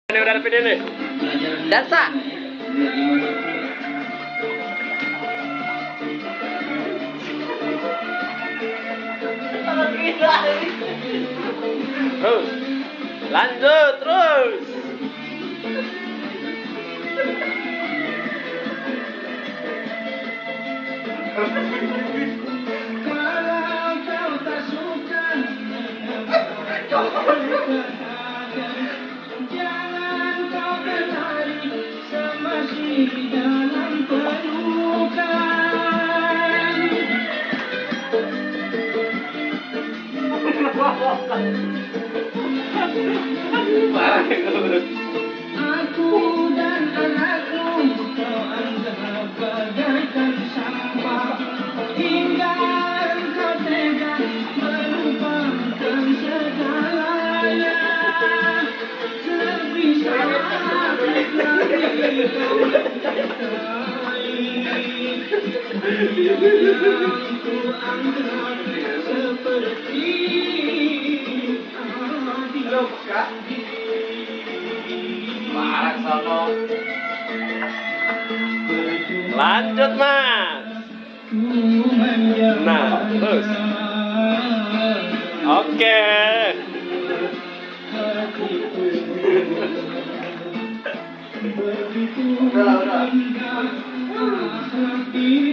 Ini udah ada nih. Dansa. Terus. Lanjut terus. Kalau kau tak suka jangan kau berlari semasih dalam pelukan. Aku dan anakku kau anggap bagaikan sampah hingga engkau tega melupakan segalanya. Lebih sakit lagi kau mencintai yang ku anggap seperti adik. Lanjut mas. Nah terus. Oke. Udah.